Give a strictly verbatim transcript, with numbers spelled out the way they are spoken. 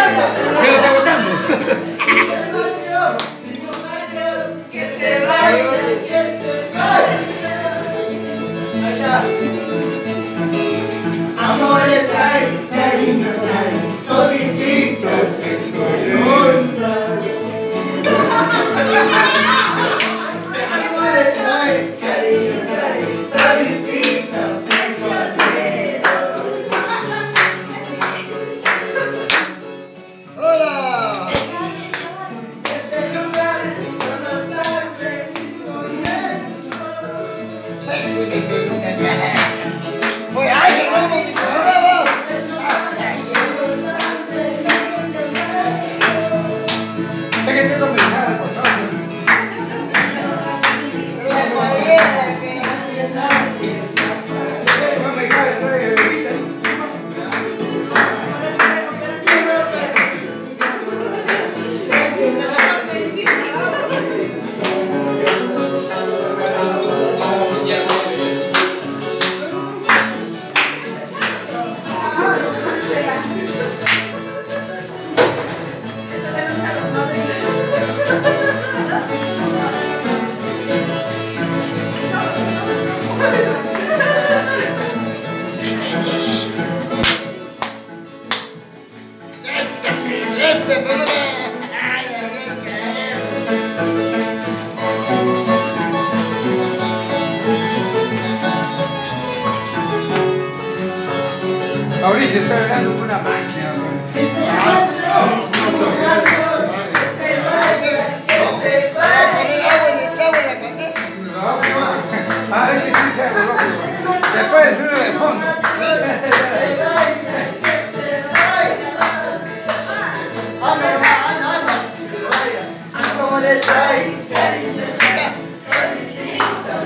¿Qué lo está votando? Que se vaya, que se vaya. Amores hay, cariños hay, todititos engañosas. Amores hay, cariños hay, todititos engañosas. ¡Hola! Este lugar solo sabe mis momentos. ¡Pues ay, que no me Es que tengo pensar, por favor. No me cae, trae de bebida. Mauricio está hablando con una máquina. Que se vaya, que se vaya, que se vaya. A ver si sí se arregló. Después de uno de fondo. Que se vaya, que se vaya. Anda, anda, anda. Amores hay, cariños hay, todititos.